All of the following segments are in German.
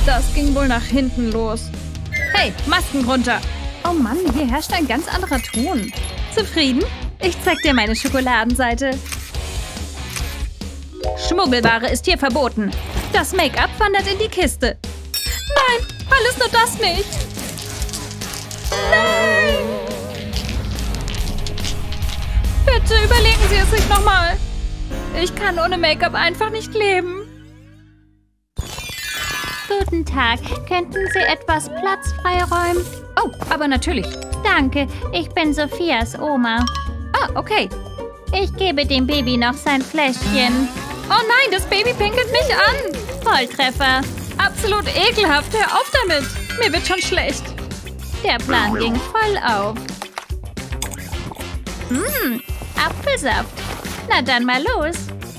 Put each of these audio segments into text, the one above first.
Das ging wohl nach hinten los. Hey, Masken runter! Oh Mann, hier herrscht ein ganz anderer Ton. Zufrieden? Ich zeig dir meine Schokoladenseite. Schmuggelware ist hier verboten. Das Make-up wandert in die Kiste. Nein, alles nur das nicht. Nein! Bitte überlegen Sie es sich nochmal. Ich kann ohne Make-up einfach nicht leben. Guten Tag. Könnten Sie etwas Platz freiräumen? Oh, aber natürlich. Danke, ich bin Sophias Oma. Ah, okay. Ich gebe dem Baby noch sein Fläschchen. Oh nein, das Baby pinkelt mich an. Volltreffer. Absolut ekelhaft. Hör auf damit. Mir wird schon schlecht. Der Plan ging voll auf. Apfelsaft. Na dann mal los.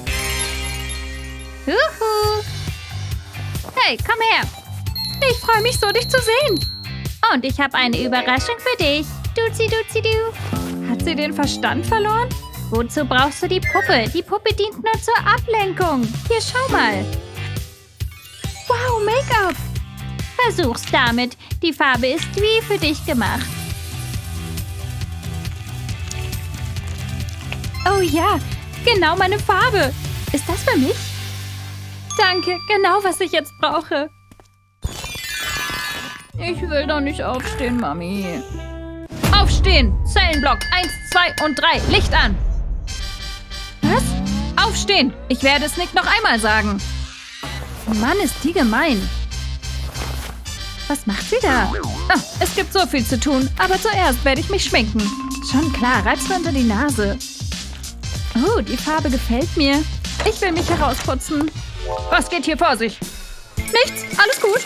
Juhu. Hey, komm her. Ich freue mich so, dich zu sehen. Und ich habe eine Überraschung für dich. Duzi, duzi, du. Hat sie den Verstand verloren? Wozu brauchst du die Puppe? Die Puppe dient nur zur Ablenkung. Hier, schau mal. Wow, Make-up. Versuch's damit. Die Farbe ist wie für dich gemacht. Oh ja, genau meine Farbe. Ist das für mich? Danke, genau was ich jetzt brauche. Ich will doch nicht aufstehen, Mami. Aufstehen! Zellenblock 1, 2 und 3. Licht an! Was? Aufstehen! Ich werde es nicht noch einmal sagen. Mann, ist die gemein. Was macht sie da? Ah, es gibt so viel zu tun, aber zuerst werde ich mich schminken. Schon klar, reib's mir unter die Nase. Oh, die Farbe gefällt mir. Ich will mich herausputzen. Was geht hier vor sich? Nichts, alles gut.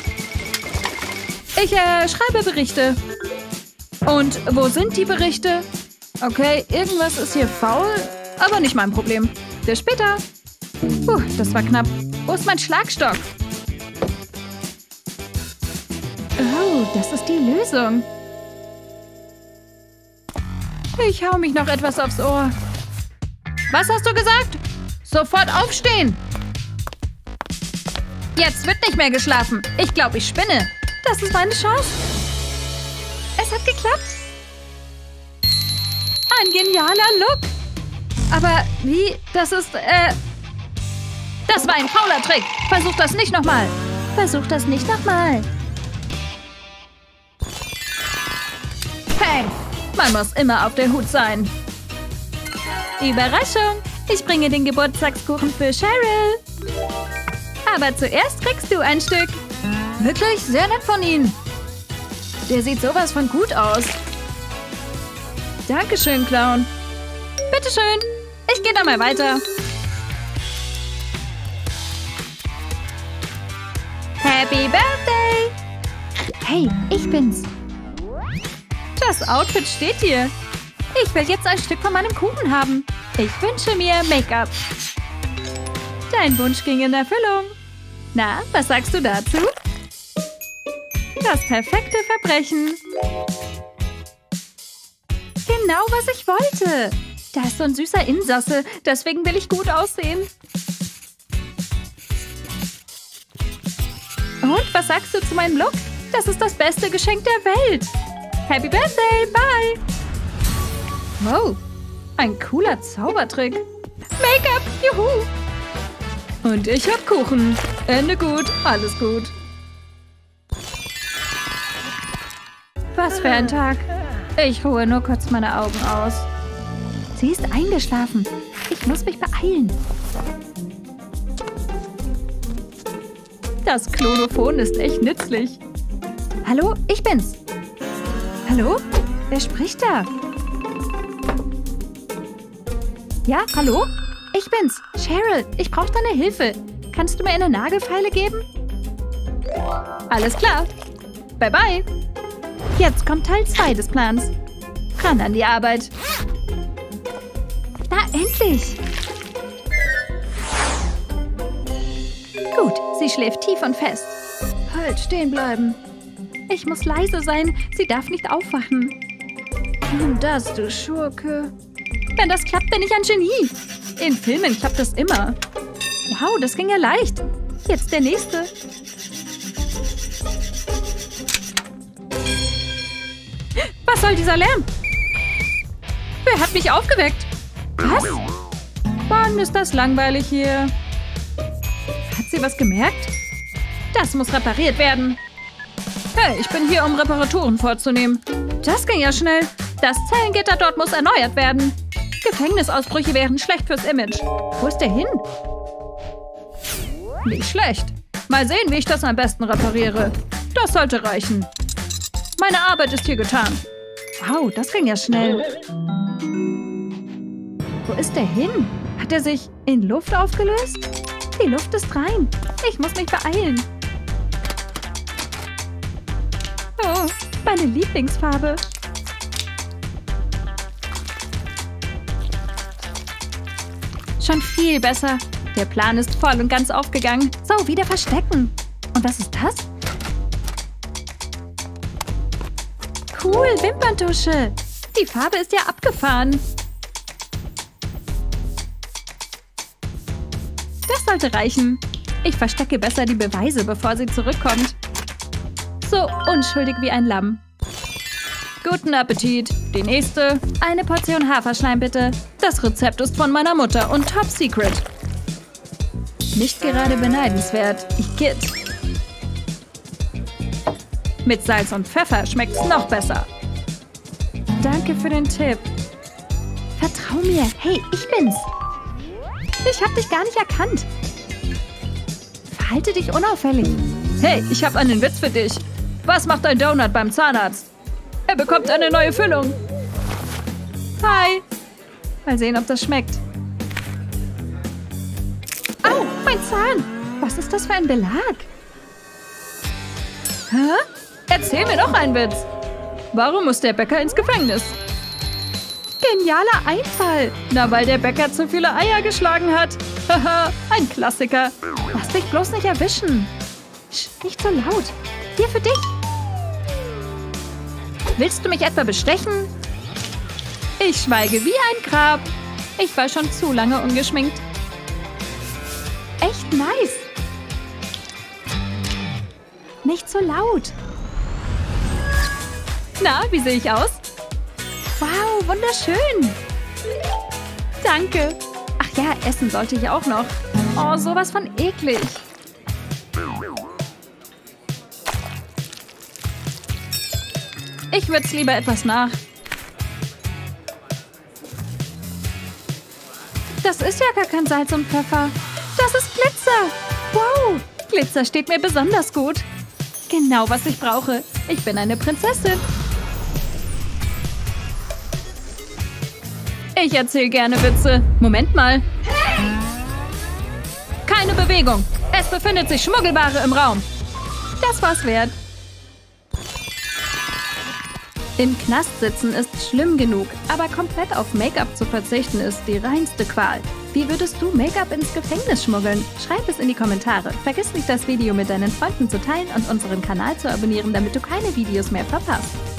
Ich schreibe Berichte. Und wo sind die Berichte? Okay, irgendwas ist hier faul, aber nicht mein Problem. Bis später. Das war knapp. Wo ist mein Schlagstock? Oh, das ist die Lösung. Ich hau mich noch etwas aufs Ohr. Was hast du gesagt? Sofort aufstehen! Jetzt wird nicht mehr geschlafen. Ich glaube, ich spinne. Das ist meine Chance. Es hat geklappt. Ein genialer Look. Aber wie? Das ist, Das war ein fauler Trick. Versuch das nicht nochmal. Versuch das nicht nochmal. Hey, man muss immer auf der Hut sein. Überraschung. Ich bringe den Geburtstagskuchen für Cheryl. Aber zuerst kriegst du ein Stück. Wirklich sehr nett von Ihnen. Der sieht sowas von gut aus. Dankeschön, Clown. Bitteschön. Ich gehe da mal weiter. Happy Birthday! Hey, ich bin's. Das Outfit steht hier. Ich will jetzt ein Stück von meinem Kuchen haben. Ich wünsche mir Make-up. Dein Wunsch ging in Erfüllung. Na, was sagst du dazu? Das perfekte Verbrechen. Genau, was ich wollte. Da ist so ein süßer Insasse. Deswegen will ich gut aussehen. Und, was sagst du zu meinem Look? Das ist das beste Geschenk der Welt. Happy Birthday, bye. Wow, ein cooler Zaubertrick. Make-up, juhu. Und ich hab Kuchen. Ende gut, alles gut. Was für ein Tag. Ich ruhe nur kurz meine Augen aus. Sie ist eingeschlafen. Ich muss mich beeilen. Das Klonophon ist echt nützlich. Hallo, ich bin's. Hallo? Wer spricht da? Ja, hallo? Ich bin's. Cheryl, ich brauche deine Hilfe. Kannst du mir eine Nagelfeile geben? Alles klar. Bye, bye. Jetzt kommt Teil 2 des Plans. Ran an die Arbeit. Na, endlich. Gut, sie schläft tief und fest. Halt, stehen bleiben. Ich muss leise sein. Sie darf nicht aufwachen. Nimm das, du Schurke. Wenn das klappt, bin ich ein Genie. In Filmen klappt das immer. Wow, das ging ja leicht. Jetzt der nächste. Was soll dieser Lärm? Wer hat mich aufgeweckt? Was? Mann, ist das langweilig hier. Hat sie was gemerkt? Das muss repariert werden. Hey, ich bin hier, um Reparaturen vorzunehmen. Das ging ja schnell. Das Zellengitter dort muss erneuert werden. Gefängnisausbrüche wären schlecht fürs Image. Wo ist der hin? Nicht schlecht. Mal sehen, wie ich das am besten repariere. Das sollte reichen. Meine Arbeit ist hier getan. Wow, das ging ja schnell. Wo ist der hin? Hat er sich in Luft aufgelöst? Die Luft ist rein. Ich muss mich beeilen. Oh, meine Lieblingsfarbe. Schon viel besser. Der Plan ist voll und ganz aufgegangen. So, wieder verstecken. Und was ist das? Cool, Wimperntusche. Die Farbe ist ja abgefahren. Das sollte reichen. Ich verstecke besser die Beweise, bevor sie zurückkommt. So unschuldig wie ein Lamm. Guten Appetit. Die nächste. Eine Portion Haferschleim bitte. Das Rezept ist von meiner Mutter und top secret. Nicht gerade beneidenswert. Ich geht. Mit Salz und Pfeffer schmeckt's noch besser. Danke für den Tipp. Vertrau mir. Hey, ich bin's. Ich hab dich gar nicht erkannt. Verhalte dich unauffällig. Hey, ich hab einen Witz für dich. Was macht ein Donut beim Zahnarzt? Er bekommt eine neue Füllung. Hi. Mal sehen, ob das schmeckt. Au, mein Zahn. Was ist das für ein Belag? Hä? Erzähl mir noch einen Witz. Warum muss der Bäcker ins Gefängnis? Genialer Einfall. Na, weil der Bäcker zu viele Eier geschlagen hat. Haha, ein Klassiker. Lass dich bloß nicht erwischen. Sch, nicht so laut. Hier für dich. Willst du mich etwa bestechen? Ich schweige wie ein Grab. Ich war schon zu lange ungeschminkt. Echt nice. Nicht so laut. Na, wie sehe ich aus? Wow, wunderschön. Danke. Ach ja, essen sollte ich auch noch. Oh, sowas von eklig. Ich würze lieber etwas nach. Das ist ja gar kein Salz und Pfeffer. Das ist Glitzer. Wow, Glitzer steht mir besonders gut. Genau, was ich brauche. Ich bin eine Prinzessin. Ich erzähle gerne Witze. Moment mal. Keine Bewegung. Es befindet sich Schmuggelware im Raum. Das war's wert. Im Knast sitzen ist schlimm genug, aber komplett auf Make-up zu verzichten ist die reinste Qual. Wie würdest du Make-up ins Gefängnis schmuggeln? Schreib es in die Kommentare. Vergiss nicht, das Video mit deinen Freunden zu teilen und unseren Kanal zu abonnieren, damit du keine Videos mehr verpasst.